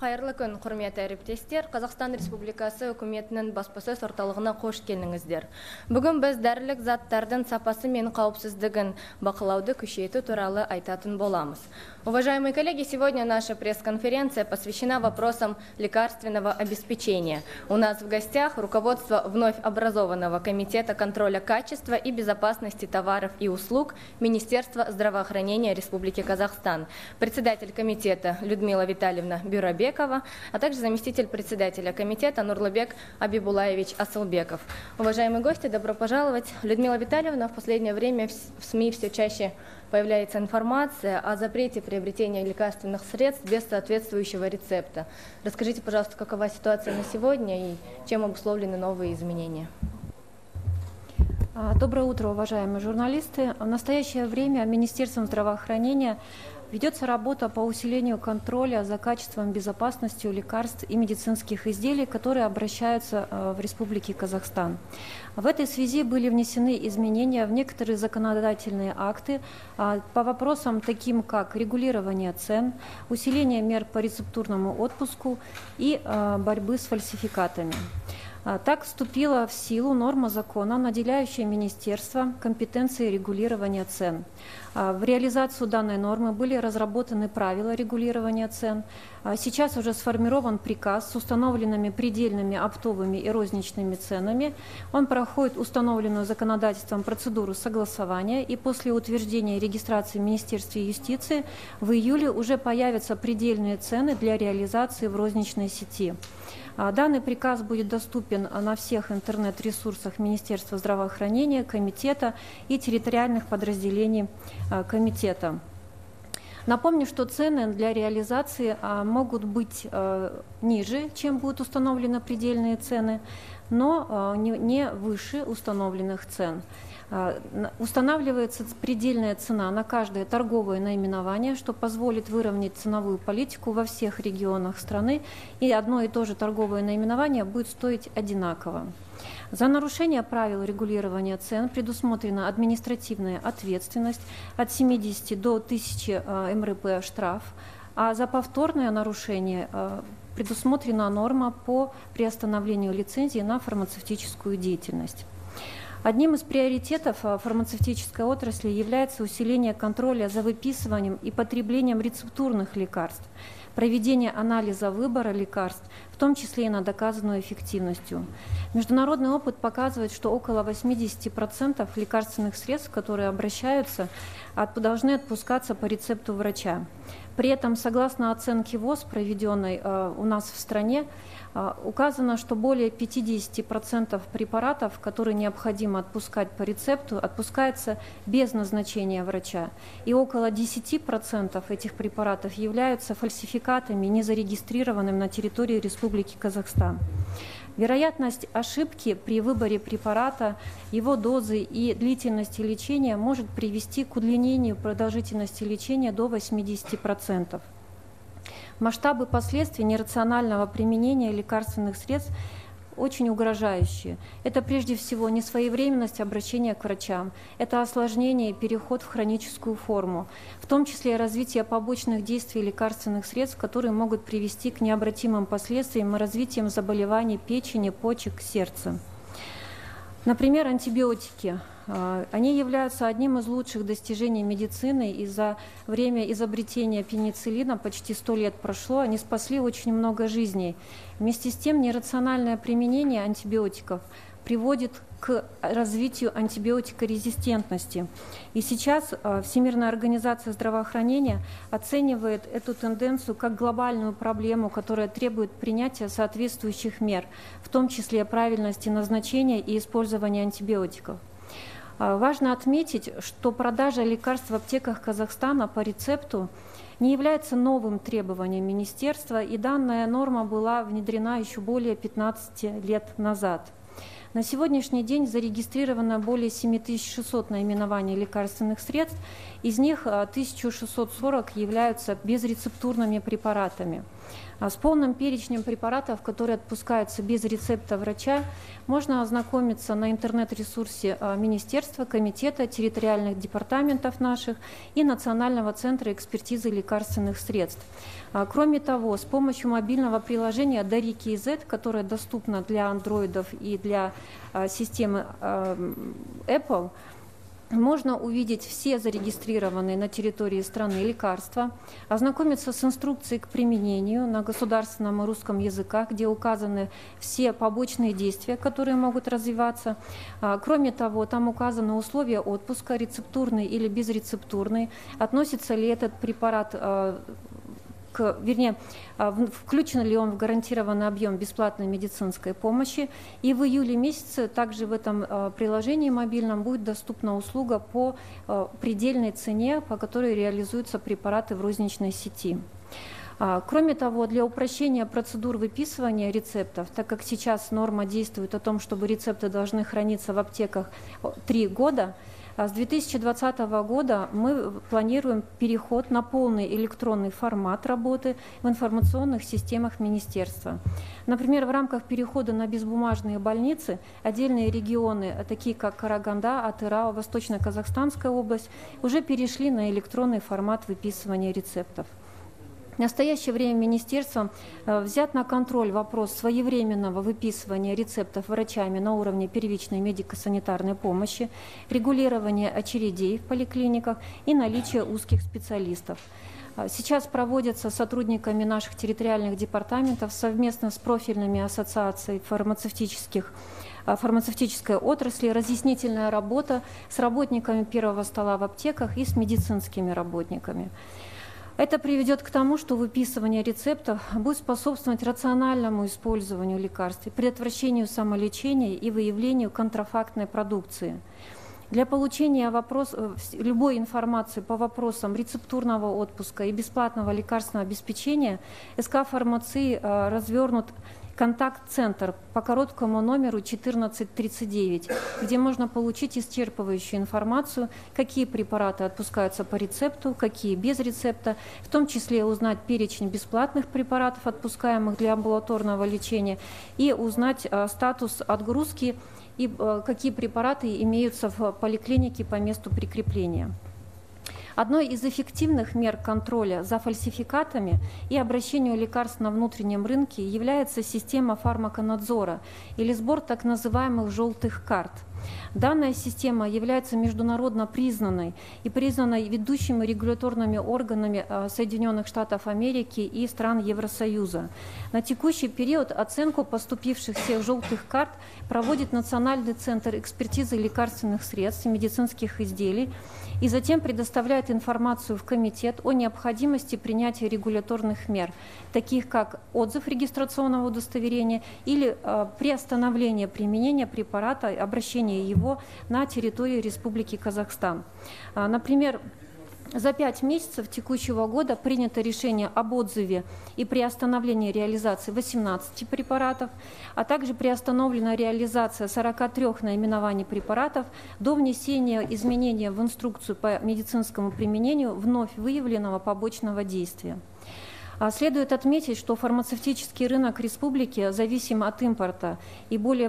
Хайырлы күн, құрметті әріптестер. Қазақстан Республикасы үкіметінің баспасөз орталығына қош келдіңіздер. Бүгін біз дәрілік заттардың сапасы мен қауіпсіздігін бақылауды күшейту туралы айтатын боламыз. Уважаемые коллеги, сегодня наша пресс-конференция посвящена вопросам лекарственного обеспечения. У нас в гостях руководство вновь образованного Комитета контроля качества и безопасности товаров и услуг Министерства здравоохранения Республики Казахстан, председатель комитета Людмила Витальевна Бюрабекова, а также заместитель председателя комитета Нурлыбек Абибулаевич Асылбеков. Уважаемые гости, добро пожаловать. Людмила Витальевна, в последнее время в СМИ все чаще появляется информация о запрете приобретения лекарственных средств без соответствующего рецепта. Расскажите, пожалуйста, какова ситуация на сегодня и чем обусловлены новые изменения? Доброе утро, уважаемые журналисты. В настоящее время Министерством здравоохранения ведется работа по усилению контроля за качеством и безопасностью лекарств и медицинских изделий, которые обращаются в Республике Казахстан. В этой связи были внесены изменения в некоторые законодательные акты по вопросам таким, как регулирование цен, усиление мер по рецептурному отпуску и борьбы с фальсификатами. Так вступила в силу норма закона, наделяющая министерство компетенцией регулирования цен. В реализацию данной нормы были разработаны правила регулирования цен. Сейчас уже сформирован приказ с установленными предельными оптовыми и розничными ценами. Он проходит установленную законодательством процедуру согласования, и после утверждения и регистрации в Министерстве юстиции в июле уже появятся предельные цены для реализации в розничной сети. Данный приказ будет доступен на всех интернет-ресурсах Министерства здравоохранения, комитета и территориальных подразделений комитета. Напомню, что цены для реализации могут быть ниже, чем будут установлены предельные цены, но не выше установленных цен. Устанавливается предельная цена на каждое торговое наименование, что позволит выровнять ценовую политику во всех регионах страны, и одно и то же торговое наименование будет стоить одинаково. За нарушение правил регулирования цен предусмотрена административная ответственность от 70 до 1000 МРП штраф, а за повторное нарушение предусмотрена норма по приостановлению лицензии на фармацевтическую деятельность. Одним из приоритетов фармацевтической отрасли является усиление контроля за выписыванием и потреблением рецептурных лекарств, проведение анализа выбора лекарств, в том числе и на доказанную эффективностью. Международный опыт показывает, что около 80% лекарственных средств, которые обращаются, должны отпускаться по рецепту врача. При этом, согласно оценке ВОЗ, проведенной у нас в стране, указано, что более 50% препаратов, которые необходимо отпускать по рецепту, отпускается без назначения врача. И около 10% этих препаратов являются фальсификатами, незарегистрированными на территории Республики Казахстан. Вероятность ошибки при выборе препарата, его дозы и длительности лечения может привести к удлинению продолжительности лечения до 80%. Масштабы последствий нерационального применения лекарственных средств очень угрожающие. Это прежде всего несвоевременность обращения к врачам, это осложнение и переход в хроническую форму, в том числе и развитие побочных действий лекарственных средств, которые могут привести к необратимым последствиям и развитием заболеваний печени, почек, сердца. Например, антибиотики. Они являются одним из лучших достижений медицины, и за время изобретения пенициллина, почти 100 лет прошло, они спасли очень много жизней. Вместе с тем, нерациональное применение антибиотиков приводит к развитию антибиотикорезистентности. И сейчас Всемирная организация здравоохранения оценивает эту тенденцию как глобальную проблему, которая требует принятия соответствующих мер, в том числе правильности назначения и использования антибиотиков. Важно отметить, что продажа лекарств в аптеках Казахстана по рецепту не является новым требованием министерства, и данная норма была внедрена еще более 15 лет назад. На сегодняшний день зарегистрировано более 7600 наименований лекарственных средств, из них 1640 являются безрецептурными препаратами. С полным перечнем препаратов, которые отпускаются без рецепта врача, можно ознакомиться на интернет-ресурсе Министерства, Комитета, территориальных департаментов наших и Национального центра экспертизы лекарственных средств. Кроме того, с помощью мобильного приложения Дари KZ, которое доступно для андроидов и для системы Apple, можно увидеть все зарегистрированные на территории страны лекарства, ознакомиться с инструкцией к применению на государственном и русском языках, где указаны все побочные действия, которые могут развиваться. Кроме того, там указаны условия отпуска, рецептурный или безрецептурный, относится ли этот препарат включен ли он в гарантированный объем бесплатной медицинской помощи. И в июле месяце также в этом приложении мобильном будет доступна услуга по предельной цене, по которой реализуются препараты в розничной сети. Кроме того, для упрощения процедур выписывания рецептов, так как сейчас норма действует о том, чтобы рецепты должны храниться в аптеках 3 года, с 2020 года мы планируем переход на полный электронный формат работы в информационных системах министерства. Например, в рамках перехода на безбумажные больницы отдельные регионы, такие как Караганда, Атырау, Восточно-Казахстанская область, уже перешли на электронный формат выписывания рецептов. В настоящее время министерством взят на контроль вопрос своевременного выписывания рецептов врачами на уровне первичной медико-санитарной помощи, регулирования очередей в поликлиниках и наличие узких специалистов. Сейчас проводятся сотрудниками наших территориальных департаментов совместно с профильными ассоциациями фармацевтической отрасли разъяснительная работа с работниками первого стола в аптеках и с медицинскими работниками. Это приведет к тому, что выписывание рецептов будет способствовать рациональному использованию лекарств, предотвращению самолечения и выявлению контрафактной продукции. Для получения любой информации по вопросам рецептурного отпуска и бесплатного лекарственного обеспечения СК «Фармации» развернут контакт-центр по короткому номеру 1439, где можно получить исчерпывающую информацию, какие препараты отпускаются по рецепту, какие без рецепта, в том числе узнать перечень бесплатных препаратов, отпускаемых для амбулаторного лечения, и узнать статус отгрузки и какие препараты имеются в поликлинике по месту прикрепления. Одной из эффективных мер контроля за фальсификатами и обращению лекарств на внутреннем рынке является система фармаконадзора или сбор так называемых «желтых карт». Данная система является международно признанной и признанной ведущими регуляторными органами Соединенных Штатов Америки и стран Евросоюза. На текущий период оценку поступивших всех желтых карт проводит Национальный центр экспертизы лекарственных средств и медицинских изделий и затем предоставляет информацию в комитет о необходимости принятия регуляторных мер, таких как отзыв регистрационного удостоверения или приостановление применения препарата, обращение его на территории Республики Казахстан. Например, за 5 месяцев текущего года принято решение об отзыве и приостановлении реализации 18 препаратов, а также приостановлена реализация 43 наименований препаратов до внесения изменения в инструкцию по медицинскому применению вновь выявленного побочного действия. Следует отметить, что фармацевтический рынок республики зависим от импорта, и более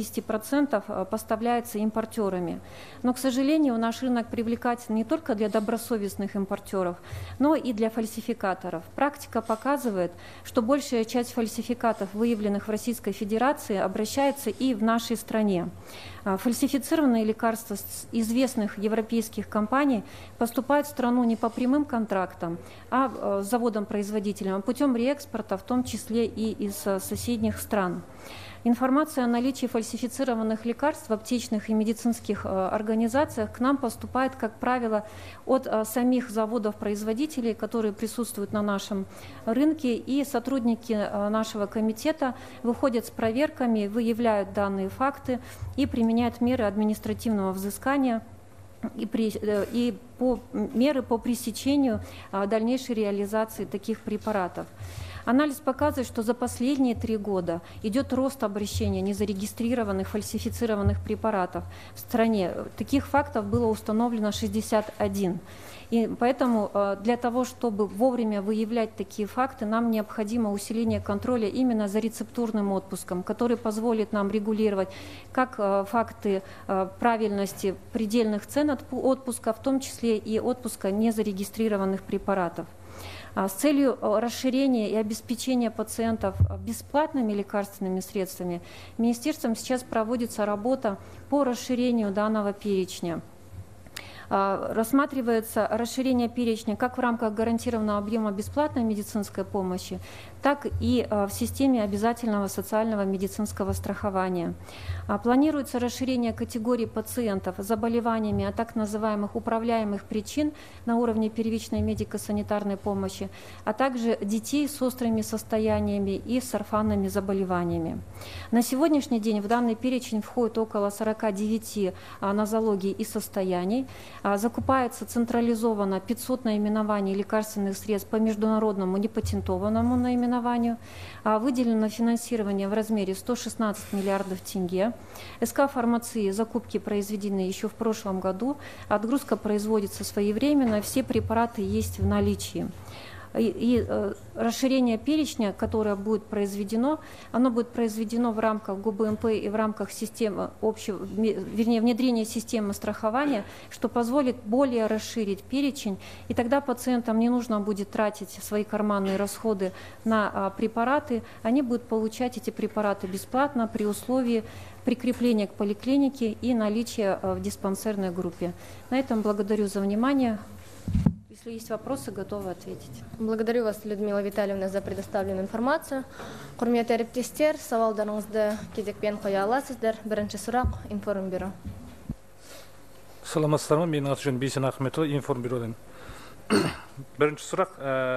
80% поставляется импортерами. Но, к сожалению, наш рынок привлекателен не только для добросовестных импортеров, но и для фальсификаторов. Практика показывает, что большая часть фальсификатов, выявленных в Российской Федерации, обращается и в нашей стране. Фальсифицированные лекарства известных европейских компаний поступают в страну не по прямым контрактам, а заводам-производителям, а путем реэкспорта, в том числе и из соседних стран. Информация о наличии фальсифицированных лекарств в аптечных и медицинских организациях к нам поступает, как правило, от самих заводов-производителей, которые присутствуют на нашем рынке, и сотрудники нашего комитета выходят с проверками, выявляют данные факты и применяют меры административного взыскания и меры по пресечению дальнейшей реализации таких препаратов. Анализ показывает, что за последние 3 года идет рост обращения незарегистрированных фальсифицированных препаратов в стране. Таких фактов было установлено 61. И поэтому для того, чтобы вовремя выявлять такие факты, нам необходимо усиление контроля именно за рецептурным отпуском, который позволит нам регулировать как факты правильности предельных цен отпуска, в том числе и отпуска незарегистрированных препаратов. С целью расширения и обеспечения пациентов бесплатными лекарственными средствами министерством сейчас проводится работа по расширению данного перечня. Рассматривается расширение перечня как в рамках гарантированного объема бесплатной медицинской помощи, так и в системе обязательного социального медицинского страхования. Планируется расширение категорий пациентов с заболеваниями от так называемых управляемых причин на уровне первичной медико-санитарной помощи, а также детей с острыми состояниями и с орфанными заболеваниями. На сегодняшний день в данный перечень входит около 49 нозологий и состояний. Закупается централизованно 500 наименований лекарственных средств по международному непатентованному наименованию. Выделено финансирование в размере 116 миллиардов тенге. СК фармации закупки произведены еще в прошлом году. Отгрузка производится своевременно, все препараты есть в наличии. И расширение перечня, которое будет произведено, оно будет произведено в рамках ГУБМП и в рамках системы внедрения системы страхования, что позволит более расширить перечень, и тогда пациентам не нужно будет тратить свои карманные расходы на препараты, они будут получать эти препараты бесплатно при условии прикрепления к поликлинике и наличия в диспансерной группе. На этом благодарю за внимание. Если есть вопросы, готовы ответить. Благодарю вас, Людмила Витальевна, за предоставленную информацию. Құрметті әріптестер, сауалдарыңызды кезекпен қоя аласыздар. Бірінші сұрақ информбюро. Саламатсыздар ма? Менің аты жөнім Бейсен Ахметұлы, информбюродан. Бірінші сұрақ,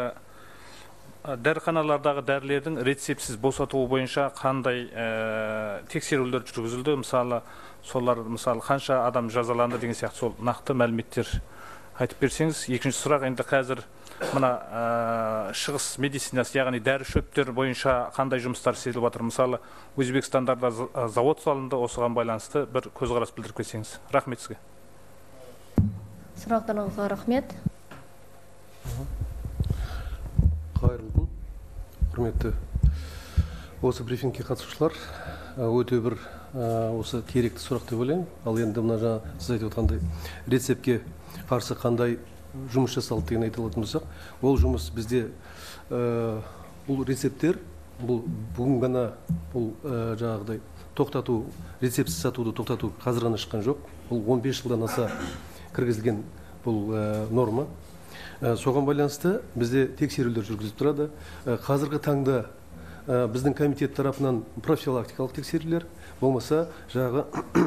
дәріханалардағы дәрілердің рецептсіз босатуы бойынша қандай тексерулер жүргізілді? Мысалы, қанша адам жазаланды деген сияқты сол нақты мәліметтер айтып берсеңіз. Екінші сұрақ, енді қазір мына шығыс медицинасы, яғни дәрі шөптер бойынша қандай жұмыстар істеліп жатыр? Мысалы, Өзбекстандарда завод салынды, осыған байланысты бір көзқарас білдіріп кетсеңіз. Рахмет сізге. Сұрақтарыңызға рахмет. Қайырлы күн, құрметті осы брифингке қатысушылар, өте бір осы керекті сұрақ деп ойлаймын. Ал енді мына жаңа сіз айтып отқандай рецептке қарсы қандай жұмыс жасалды деген айтылатын болсақ, ол жұмыс бізде бұл рецепттер, бұл бүгін ғана бұл жаңағыдай тоқтату, рецептсіз сатуды тоқтату қазір ғана шыққан жоқ. Бұл 15 жылдан аса кіргізілген бұл норма. Соған байланысты бізде тексерулер жүргізіліп тұрады. Қазіргі таңда біздің комитет тарапынан профилактикалық тексерулер, болмаса жағы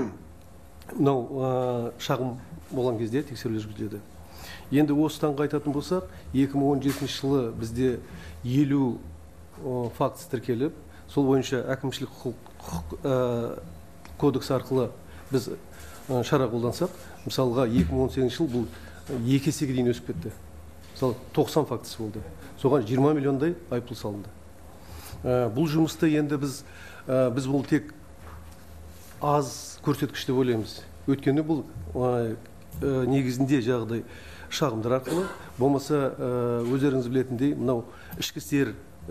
мынау шағым болған кезде тексерулер жүргізіледі. Енді осыдан қайтатын болсақ, 2017 жылы бізде 50 фактісі тіркеліп, сол бойынша әкімшілік құқық кодекс арқылы біз шара қолдансақ, мысалға 2018 жыл бұл 2 есеге дейін өсіп кетті. Мысалы 90 фактісі болды. Соған 20 миллиондай айыппұл салынды. Бұл жұмысты енді біз бұл тек аз көрсеткіш деп ойлаймыз. Өйткені бұл негізінде жағдай шағымдар арқылы, болмаса өздеріңіз білетіндей, мынау ішкі істер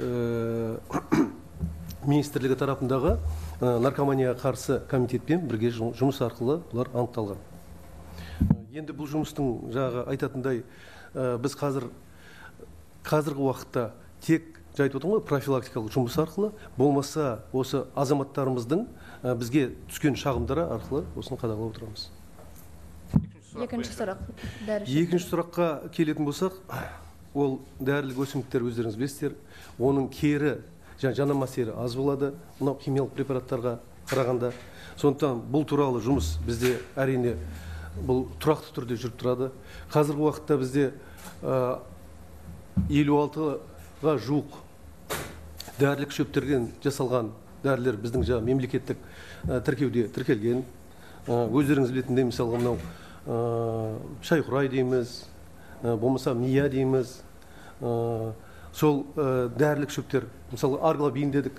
министрлігі тарапындағы наркоманияға қарсы комитетпен бірге жұмыс арқылы бұлар анықталған. Енді бұл жұмыстың жағы айтатындай, біз қазіргі уақытта тек жайтып отырмын ғой, профилактикалық жұмыс арқылы, болмаса осы азаматтарымыздың бізге түскен шағымдары арқылы осыны қадағалап отырамыз. Екінші сұраққа келетін болсақ, ол дәрілік өсімдіктер өздеріңіз білесіздер, оның кері жанама әсері аз болады, мынау химиялық препараттарға қарағанда. Сондықтан бұл туралы жұмыс бізде әрине бұл тұрақты түрде жүріп тұрады. Қазіргі уақытта бізде 56-ға жуық дәрілік шөптерден жасалған дәрілер біздің мемлекеттік тіркеуде тіркелген. Өздеріңіз білетіндей, мысалға мынау шайқұрай дейміз, болмаса мия дейміз, сол дәрілік шөптер, мысалы арглабин дедік,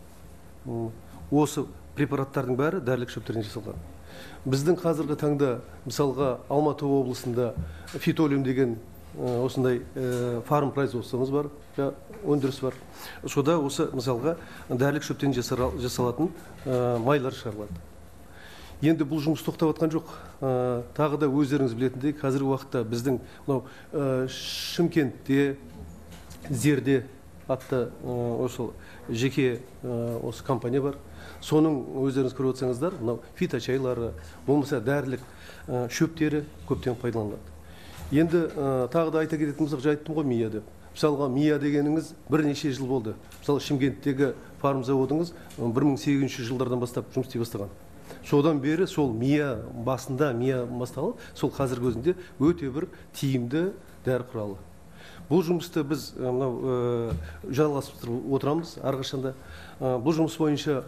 осы препараттардың бәрі дәрілік шөптерден жасалған. Біздің қазіргі таңда мысалға Алматы облысында фитолиум деген осындай фарм производствомыз бар, өндіріс бар. Сода осы мысалға дәрілік шөптен жасалатын майлар шығарылады. Енді бұл жұмыс тоқтап жатқан жоқ. Тағы да өздеріңіз білетіндей, қазіргі уақытта біздің Шымкентте, Зерде атты осы жеке осы компания бар. Соның өздеріңіз көріп отырсаңыздар, мынау фиточайлары, болмаса дәрілік шөптері көптен пайдаланылады. Енді тағы да айта кететін болсақ, айттым ғой МИЯ деп. Мысалға МИЯ дегеніңіз бірнеше жыл болды. Мысалы Шымкенттегі фарм заводыңыз 1800 жылдардан бастап жұмыс істей бастаған. Содан бері сол МИЯ басталып, сол қазіргі өзінде өте бір тиімді дәрі құралы. Бұл жұмысты біз жалғасып отырамыз әрқашанда. Бұл жұмыс бойынша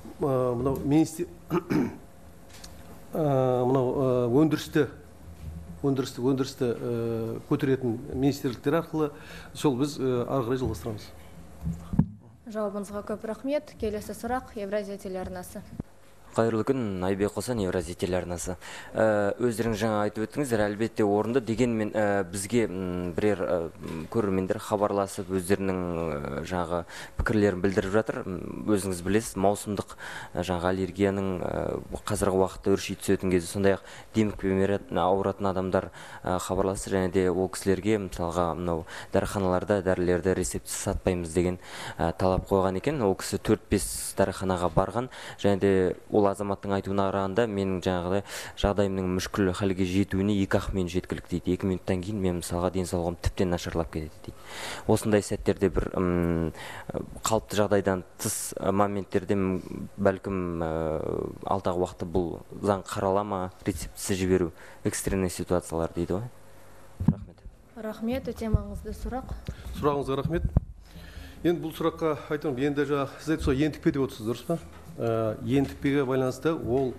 өндірісті көтеретін министрліктер арқылы сол біз ары қарай жалғастырамыз. Жауабыңызға көп рахмет. Келесі сұрақ Евразия телеарнасы. Қайырлы күн, Айбек Қосан, Евразия телеарнасы. Өздеріңіз жаңа айтып өттіңіздер, әлбетте орынды, дегенмен бізге бірер көрермендер хабарласып, өздерінің жаңағы пікірлерін білдіріп жатыр. Өзіңіз білесіз, маусымдық жаңағы аллергияның қазіргі уақытта өрши түсетін кезі, сондай-ақ демікпемен ауыратын адамдар хабарласты, және де ол кісілерге мысалға мынау дәріханаларда дәрілерді рецептсіз сатпаймыз деген талап қойған екен. Ол кісі 4-5 дәріханаға барған, және де ол азаматтың айтуына қарағанда менің жаңағыдай жағдайымның мүшкіл халге жетуіне 2-ақ минут жеткілікті дейді. 2 минуттан кейін мен мысалға денсаулығым тіптен нашарлап кетеді дейді. Осындай сәттерде бір қалыпты жағдайдан тыс моменттерде бәлкім алдағы уақытта бұл заң қарала ма, рецептсіз жіберу, экстренный ситуациялар дейді ғой. Рахмет. Рахмет, өте маңызды сұрақ. Сұрағыңызға рахмет. Енді бұл сұраққа айтамын, енді сіз айтып сол ентікпе деп отырсыз, дұрыс па? Ентікпеге байланысты ол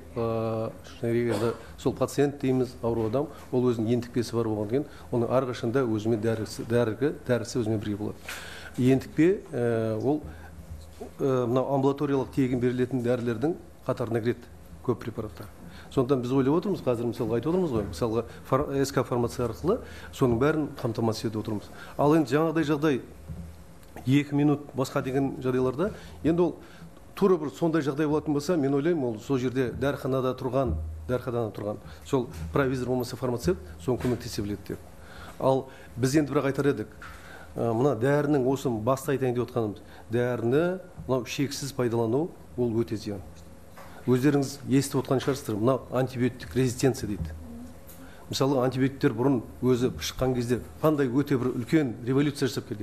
сол пациент дейміз, ауру адам, ол өзінің ентікпесі бар болған кейін, оның әрқашанда өзімен дәрісі өзімен бірге болады. Ентікпе ол амбулаториялық тегін берілетін дәрілердің қатарына кіреді, көп препараттар. Сондықтан біз ойлап отырмыз, қазір мысалға айтып отырмыз ғой, мысалға СК фармация арқылы соның бәрін қамтамасыз етіп отырмыз. Ал енді жаңағыдай жағдай 2 минут басқа деген жағдайларда, енді ол тура бір сондай жағдай болатын болса, мен ойлаймын, ол сол жерде дәріханада тұрған, сол провизор болмаса фармацевт, соны көмектесе біледі деп. Ал біз енді бірақ айтар едік, мына дәрінің осы баста айтайын деп отқанымыз, дәріні мынау шексіз пайдалану ол өте зиян. Өздеріңіз естіп отқан шығарсыздар, мынау антибиотик резистенция дейді. Мысалы антибиотиктер бұрын өзі шыққан кезде қандай өте бір үлкен революция жасап келген.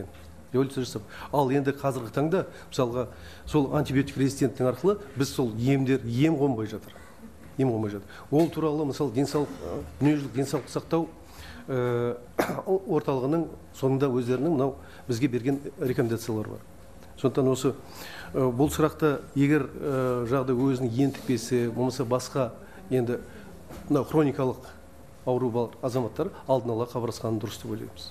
Ал енді қазіргі таңда мысалға сол антибиотик резистенттің арқылы біз сол ем қонбай жатыр. Ол туралы мысалы дүниежүзілік денсаулық сақтау орталығының соңында өздерінің мынау бізге берген рекомендациялар бар. Сондықтан осы бұл сұрақты егер жағдай өзінің ентікпесі, болмаса басқа енді хроникалық ауру бар азаматтар алдын ала хабарласқаны дұрыс деп ойлаймыз.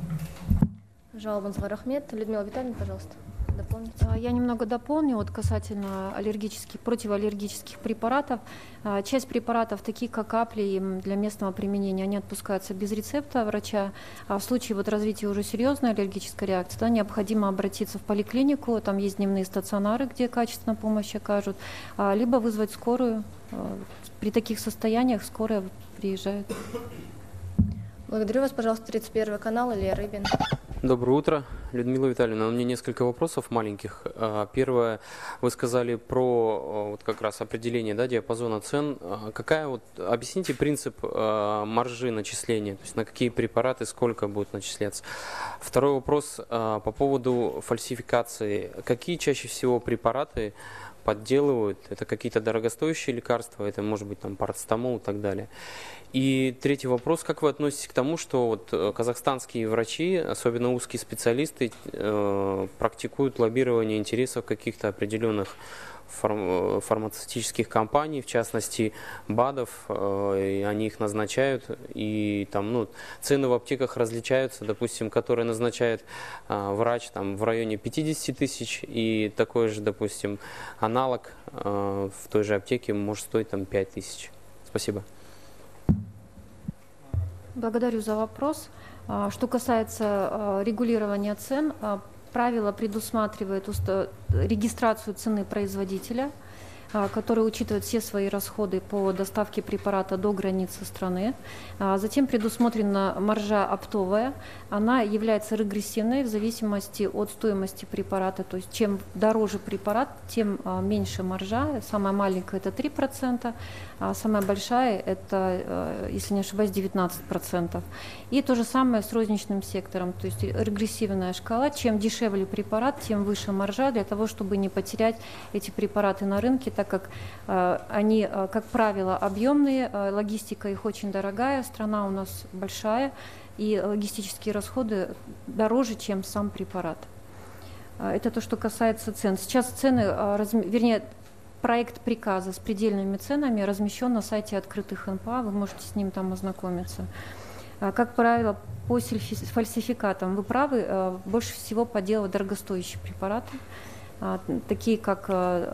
Жауабыңызға рахмет. Людмила Витальевна, пожалуйста, дополните. Я немного дополню вот касательно противоаллергических препаратов. Часть препаратов, такие как капли для местного применения, они отпускаются без рецепта врача. А в случае вот развития уже серьезной аллергической реакции, да, необходимо обратиться в поликлинику, там есть дневные стационары, где качественно помощь окажут, либо вызвать скорую. При таких состояниях скорая приезжает. Благодарю вас, пожалуйста, 31 канал, Илья Рыбин. Доброе утро, Людмила Витальевна. У меня несколько вопросов маленьких. Первое, вы сказали про вот как раз определение, да, диапазона цен. Объясните принцип маржи начисления, то есть на какие препараты сколько будет начисляться. Второй вопрос по поводу фальсификации. Какие чаще всего препараты подделывают? Это какие-то дорогостоящие лекарства, это может быть там парацетамол и так далее. И третий вопрос, как вы относитесь к тому, что вот казахстанские врачи, особенно узкие специалисты, практикуют лоббирование интересов каких-то определенных фармацевтических компаний, в частности БАДов, и они их назначают, и там, ну, цены в аптеках различаются, допустим, которые назначает врач там, в районе 50 тысяч, и такой же, допустим, аналог в той же аптеке может стоить там 5 тысяч. Спасибо. Благодарю за вопрос. Что касается регулирования цен, правило предусматривает регистрацию цены производителя, который учитывает все свои расходы по доставке препарата до границы страны. Затем предусмотрена маржа оптовая. Она является регрессивной в зависимости от стоимости препарата. То есть чем дороже препарат, тем меньше маржа. Самая маленькая – это 3%, а самая большая – это, если не ошибаюсь, 19%. И то же самое с розничным сектором. То есть регрессивная шкала. Чем дешевле препарат, тем выше маржа, для того, чтобы не потерять эти препараты на рынке, так как они, как правило, объемные, логистика их очень дорогая, страна у нас большая, и логистические расходы дороже, чем сам препарат. Это то, что касается цен. Сейчас цены, вернее, проект приказа с предельными ценами размещен на сайте открытых НПА, вы можете с ним там ознакомиться. Как правило, по фальсификатам, вы правы, больше всего по делу дорогостоящие препараты, такие как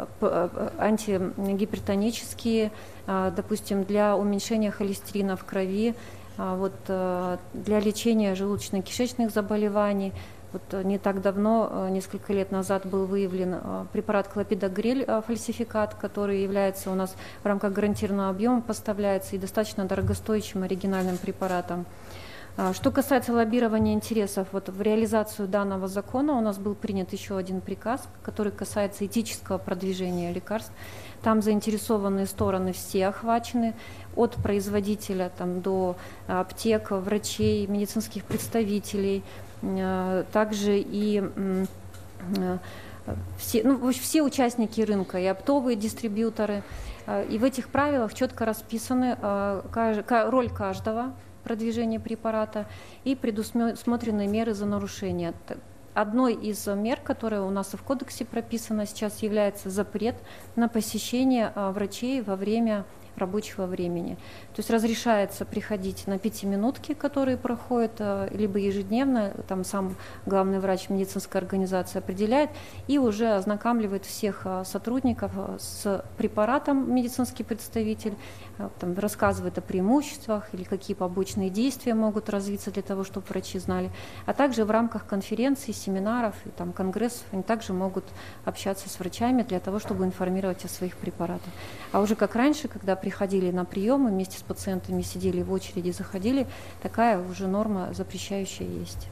антигипертонические, допустим, для уменьшения холестерина в крови, для лечения желудочно-кишечных заболеваний. Не так давно, несколько лет назад, был выявлен препарат клопидогрель, фальсификат, который является у нас в рамках гарантированного объема, поставляется и достаточно дорогостоящим оригинальным препаратом. Что касается лоббирования интересов, в реализацию данного закона у нас был принят еще один приказ, который касается этического продвижения лекарств. Там заинтересованные стороны все охвачены, от производителя до аптек, врачей, медицинских представителей, также и все участники рынка, и оптовые дистрибьюторы. И в этих правилах четко расписаны роль каждого продвижения препарата и предусмотрены меры за нарушение. Одной из мер, которая у нас и в кодексе прописана сейчас, является запрет на посещение врачей во время рабочего времени. То есть разрешается приходить на 5-минутки, которые проходят либо ежедневно, там сам главный врач медицинской организации определяет, и уже ознакомливает всех сотрудников с препаратом медицинский представитель, там, рассказывает о преимуществах или какие побочные действия могут развиться для того, чтобы врачи знали. А также в рамках конференций, семинаров и там, конгрессов они также могут общаться с врачами для того, чтобы информировать о своих препаратах. А уже как раньше, когда приходили на приемы, вместе с пациентами сидели в очереди, заходили, такая уже норма запрещающая есть.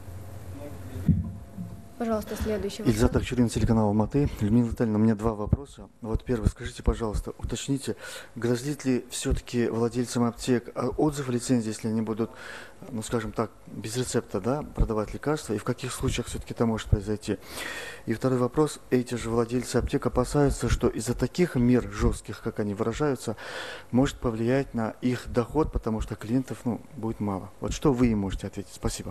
Пожалуйста, следующий вопрос. Ильзат Акчурин, телеканал Алматы. Людмила Витальевна, у меня два вопроса. Первый, скажите, пожалуйста, уточните, грозит ли все-таки владельцам аптек отзыв лицензии, если они будут, скажем так, без рецепта, продавать лекарства, и в каких случаях все-таки это может произойти? И второй вопрос, эти же владельцы аптек опасаются, что из-за таких мер жестких, как они выражаются, может повлиять на их доход, потому что клиентов будет мало. Что вы им можете ответить? Спасибо.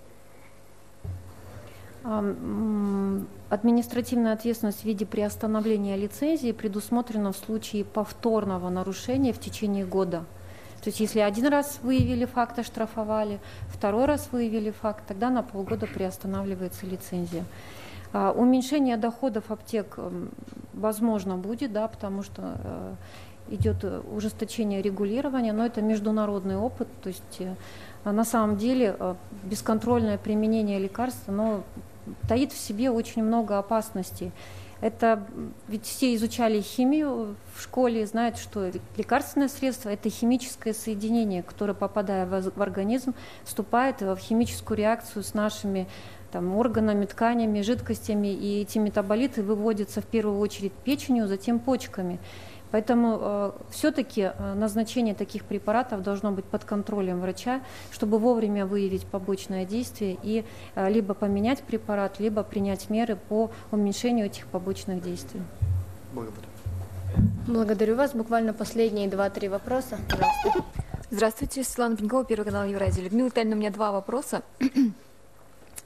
Административная ответственность в виде приостановления лицензии предусмотрена в случае повторного нарушения в течение года. То есть если один раз выявили факт, оштрафовали, второй раз выявили факт, тогда на полгода приостанавливается лицензия. Уменьшение доходов аптек возможно будет, потому что идет ужесточение регулирования, но это международный опыт, то есть на самом деле бесконтрольное применение лекарств, таит в себе очень много опасностей. Ведь все изучали химию в школе, знают, что лекарственное средство – это химическое соединение, которое, попадая в организм, вступает в химическую реакцию с нашими органами, тканями, жидкостями, и эти метаболиты выводятся в первую очередь печенью, затем почками. Поэтому все-таки назначение таких препаратов должно быть под контролем врача, чтобы вовремя выявить побочное действие и либо поменять препарат, либо принять меры по уменьшению этих побочных действий. Благодарю. Благодарю вас. Буквально последние 2-3 вопроса. Пожалуйста. Здравствуйте, Светлана Пенькова, Первый канал Евразия. Людмила Витальевна, у меня два вопроса.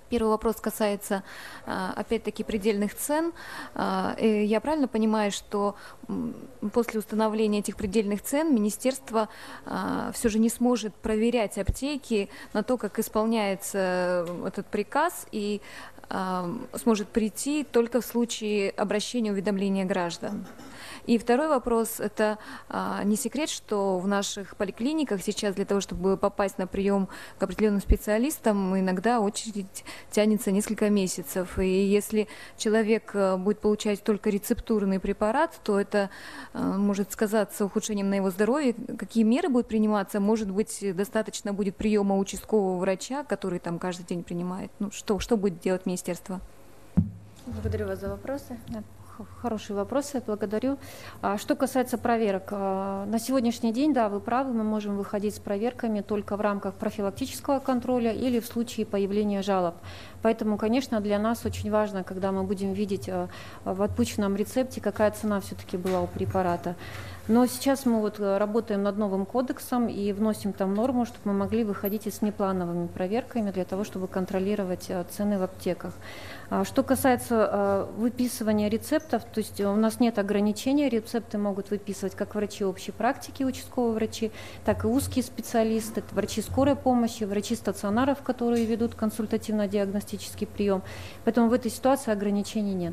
Первый вопрос касается, опять-таки, предельных цен. Я правильно понимаю, что после установления этих предельных цен министерство все же не сможет проверять аптеки на то, как исполняется этот приказ, и сможет прийти только в случае обращения уведомления граждан? И второй вопрос, это не секрет, что в наших поликлиниках сейчас для того, чтобы попасть на прием к определенным специалистам, иногда очередь тянется несколько месяцев. И если человек будет получать только рецептурный препарат, то это может сказаться ухудшением на его здоровье. Какие меры будут приниматься? Может быть, достаточно будет приема участкового врача, который там каждый день принимает? Ну, что будет делать министерство? Благодарю вас за вопросы. Хорошие вопросы, благодарю. Что касается проверок, на сегодняшний день, да, вы правы, мы можем выходить с проверками только в рамках профилактического контроля или в случае появления жалоб. Поэтому, конечно, для нас очень важно, когда мы будем видеть в отпущенном рецепте, какая цена все-таки была у препарата. Но сейчас мы вот работаем над новым кодексом и вносим там норму, чтобы мы могли выходить и с неплановыми проверками для того, чтобы контролировать цены в аптеках. Что касается выписывания рецептов, то есть у нас нет ограничений, рецепты могут выписывать как врачи общей практики, участковые врачи, так и узкие специалисты, врачи скорой помощи, врачи стационаров, которые ведут консультативно-диагностический прием. Поэтому в этой ситуации ограничений нет.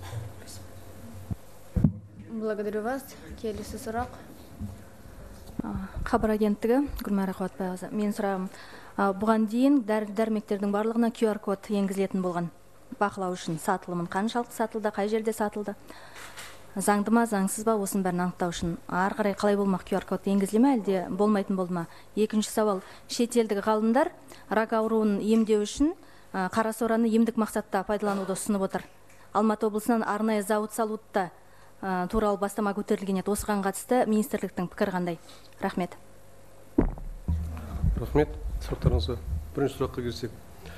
Благодарю вас. Келесі сұрақ. Хабар агенттігі, Гүлмара Қуатбайқызы. Мен сұрағым, бұған дейін дәрмектердің барлығына QR-код енгізілетін болған. Бақылау үшін сатылымын қаншалықты сатылды, қай жерде сатылды? Заңды ма, заңсыз ба, осының бәрін анықтау үшін ары қарай қалай болмақ, QR-код енгізіле ме, әлде болмайтын болды ма? Екінші сауал, шетелдік ғалымдар рак ауруын емдеу үшін қара сораны емдік мақсатта пайдалануды ұсынып отыр. Алматы облысынан арнайы зауыт салуды туралы бастама көтерілген еді. Осыған қатысты министрліктің пікірі қандай? Рахмет. Рахмет. Сұрақтарыңызға. Бірінші сұраққа келсек.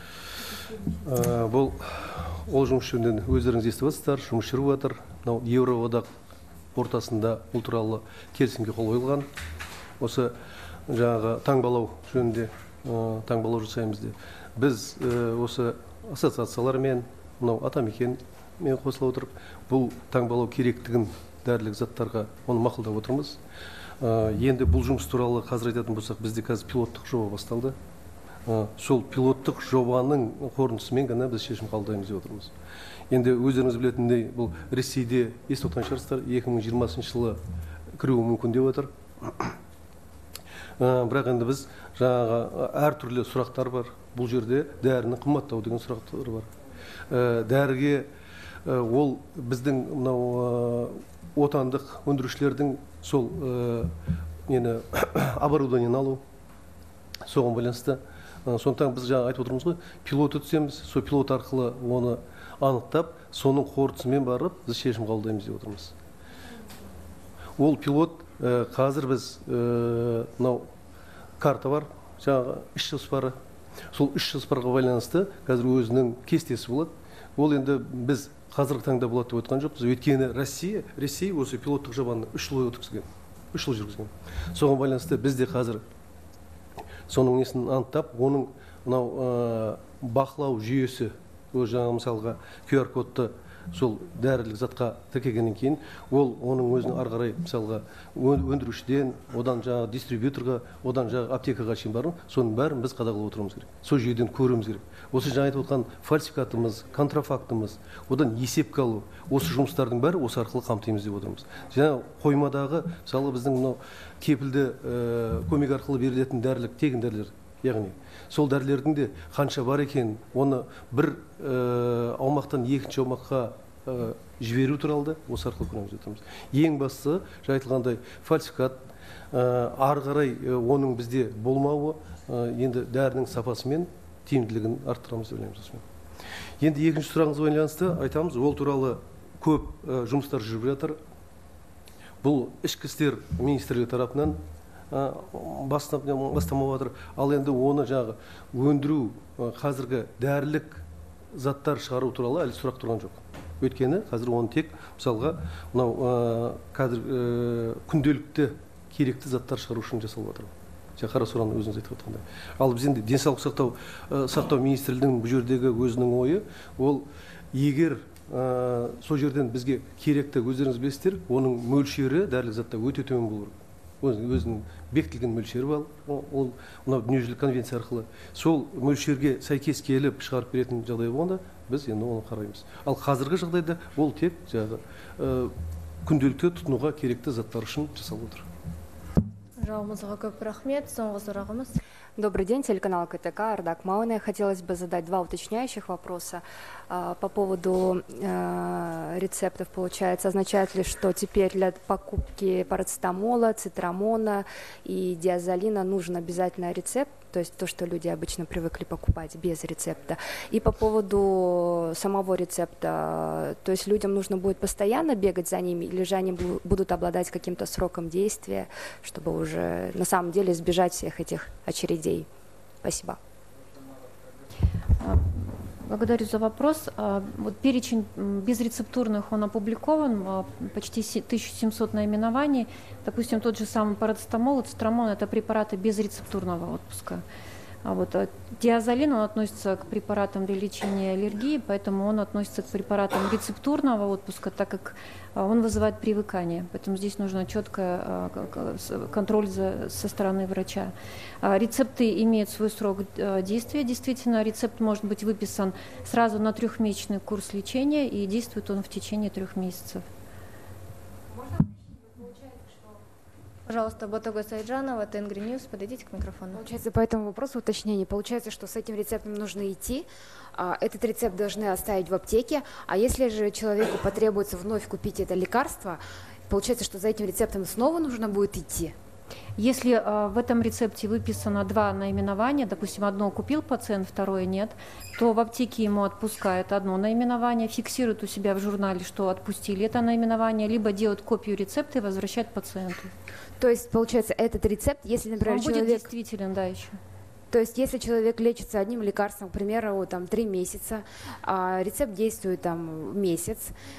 Бұл ол жұмыс жөнінен өздеріңіз естіп отырсыздар, жұмыс жүріп жатыр. Мынау Еуроодақ ортасында бұл туралы келісімге қол қойылған. Осы жаңағы таңбалау жөнінде таңбалау жасаймыз де. Біз осы ассоциациялармен, мынау Атамекен мен қосыла отырып, бұл таңбалау керектігін дәрілік заттарға оны мақұлдап отырмыз. Енді бұл жұмыс туралы қазір айтатын болсақ, бізде қазір пилоттық жоба басталды. Сол пилоттық жобаның қорытындысымен ғана біз шешім қабылдаймыз деп отырмыз. Енді өздеріңіз білетіндей, бұл Ресейде естіп отырған шығарсыздар, 2020 жылы кіруі мүмкін деп отыр. Бірақ енді біз жаңағы әртүрлі сұрақтар бар. Бұл жерде дәріні қымбаттау деген сұрақтар бар. Дәріге ол біздің мынау отандық өндірушілердің сол оборудованиені алу, соған байланысты. Сондықтан біз жаңа айтып отырмыз ғой, пилот өтсеміз, сол пилот арқылы оны анықтап, соның қорытындысымен барып, біз шешім қабылдаймыз деп отырмыз. Ол пилот қазір біз мынау карта бар, жаңағы іс жоспары. Сол іс жоспарға байланысты қазір өзінің кестесі болады. Ол енді біз қазіргі таңда болады деп отқан жоқпыз. Өйткені Ресей осы пилоттық жобаны 3 жыл өткізген, 3 жыл жүргізген. Соған байланысты біз де қазір соның несін анықтап, оның мынау бақылау жүйесі, жаңа мысалға QR-кодты сол дәрілік затқа тіркегеннен кейін, ол оның өзінің ары қарай мысалға өндірушіден, одан жаңа дистрибьюторға, одан жаңа аптекаға шейін барын, соның бәрін біз қадағалап отыруымыз керек. Сол жүйеден көруіміз керек. Осы жаңа айтып отқан фальсификатымыз, контрафактымыз, одан есепке алу, осы жұмыстардың бәрі осы арқылы қамтимыз деп отырмыз. Жаңа қоймадағы, мысалы біздің мынау кепілді көмек арқылы берілетін дәрілік, тегін дәрілер, яғни сол дәрілердің де қанша бар екен, оны бір аумақтан екінші аумаққа жіберу туралы осы арқылы көреміз отырмыз. Ең бастысы, айтылғандай фальсификат, ары қарай оның бізде болмауы, енді дәрінің сапасы мен тиімділігін арттырамыз деп ойлаймыз. Енді екінші сұрағыңызға байланысты айтамыз, ол туралы көп жұмыстар жүріп жатыр. Бұл ішкі істер министрлігі тарапынан бастама жатыр. Ал енді оны жағы өндіру, қазіргі дәрілік заттар шығару туралы әлі сұрақ тұрған жоқ. Өйткені қазір оны тек мысалға мынау қазір күнделікті керекті заттар шығару үшін жасалып жатыр. қара сораны өзіңіз айтып отқандай. Ал біз енді денсаулық сақтау министрлігінің бұл жердегі өзінің ойы, ол егер сол жерден бізге керекті өздеріңіз білесіздер, оның мөлшері дәрілік затта өте төмен болу керек. Өзінің бекітілген мөлшері бар, ол мынау дүниежүзілік конвенция арқылы сол мөлшерге сәйкес келіп шығарып беретін жағдай болғанда біз енді оны қараймыз. Ал қазіргі жағдайда ол тек күнделікті тұтынуға керекті заттар үшін жасалып отыр. Жауабыңызға көп рахмет. Соңғы сұрағымыз. Добрый день, телеканал КТК, Ардак Мауне. Хотелось бы задать два уточняющих вопроса по поводу рецептов. Получается, означает ли, что теперь для покупки парацетамола, цитрамона и диазолина нужен обязательно рецепт, то есть то, что люди обычно привыкли покупать без рецепта. И по поводу самого рецепта, то есть людям нужно будет постоянно бегать за ними, или же они будут обладать каким-то сроком действия, чтобы уже на самом деле избежать всех этих очередей. Спасибо. Благодарю за вопрос. Вот перечень безрецептурных, он опубликован, почти 1700 наименований. Допустим, тот же самый парацетамол и цитрамон – это препараты безрецептурного отпуска. А вот диазолин, он относится к препаратам для лечения аллергии, поэтому он относится к препаратам рецептурного отпуска, так как он вызывает привыкание. Поэтому здесь нужно четко контроль со стороны врача. Рецепты имеют свой срок действия. Действительно, рецепт может быть выписан сразу на 3-месячный курс лечения, и действует он в течение 3 месяцев. Пожалуйста, Ботога Сайджанова, Тенгри Ньюс, подойдите к микрофону. Получается, по этому вопросу уточнение. Получается, что с этим рецептом нужно идти, этот рецепт должны оставить в аптеке, а если же человеку потребуется вновь купить это лекарство, получается, что за этим рецептом снова нужно будет идти? Если в этом рецепте выписано 2 наименования, допустим, одно купил пациент, второе нет, то в аптеке ему отпускают одно наименование, фиксируют у себя в журнале, что отпустили это наименование, либо делают копию рецепта и возвращают пациенту. То есть, получается, этот рецепт, если, например, он человек... будет действителен, да, еще. То есть, если человек лечится одним лекарством, к примеру, там, 3 месяца, рецепт действует там, месяц,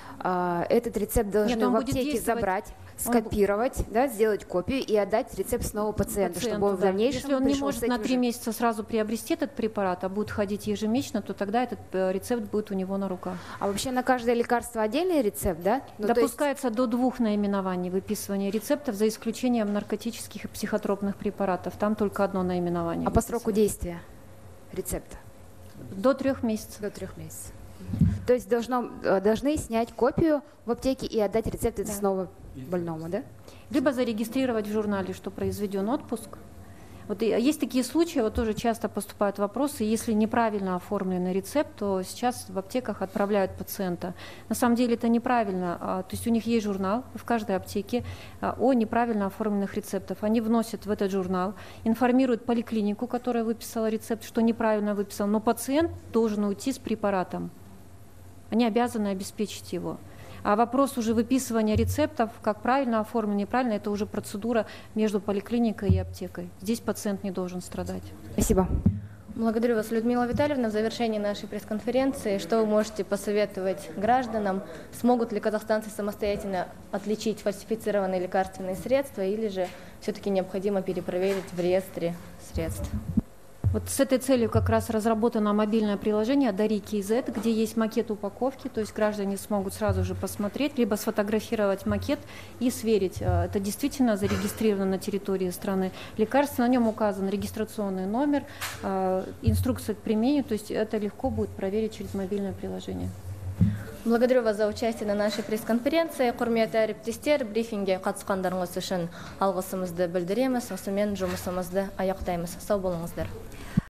этот рецепт должны в аптеке забрать, скопировать, да, сделать копию и отдать рецепт снова пациенту, чтобы он в дальнейшем Если он не может на 3 уже... месяца сразу приобрести этот препарат, а будет ходить ежемесячно, то тогда этот рецепт будет у него на руках. А вообще на каждое лекарство отдельный рецепт, да? Ну, допускается до 2 наименований выписывания рецептов, за исключением наркотических и психотропных препаратов. Там только одно наименование. А по сроку действия рецепта? До 3 месяцев. До 3 месяцев. То есть должны снять копию в аптеке и отдать рецепт снова больному, да? Либо зарегистрировать в журнале, что произведен отпуск. Вот есть такие случаи, вот тоже часто поступают вопросы, если неправильно оформленный рецепт, то сейчас в аптеках отправляют пациента. На самом деле это неправильно, то есть у них есть журнал в каждой аптеке о неправильно оформленных рецептах. Они вносят в этот журнал, информируют поликлинику, которая выписала рецепт, что неправильно выписал, но пациент должен уйти с препаратом. Они обязаны обеспечить его. А вопрос уже выписывания рецептов, как правильно оформлено, неправильно, это уже процедура между поликлиникой и аптекой. Здесь пациент не должен страдать. Спасибо. Благодарю вас, Людмила Витальевна. В завершении нашей пресс-конференции, что вы можете посоветовать гражданам? Смогут ли казахстанцы самостоятельно отличить фальсифицированные лекарственные средства или же все-таки необходимо перепроверить в реестре средств? Вот с этой целью как раз разработано мобильное приложение Дари KZ, где есть макет упаковки, то есть граждане смогут сразу же посмотреть, либо сфотографировать макет и сверить, это действительно зарегистрировано на территории страны лекарство, на нем указан регистрационный номер, инструкция к применению, то есть это легко будет проверить через мобильное приложение. Благодарю вас за участие на нашей пресс-конференции. Құрметті әріптестер, брифинге қатысқандарыңыз үшін алғысымызды білдіреміз. Осымен жұмысымызды аяқтаймыз. Сау болыңыздар.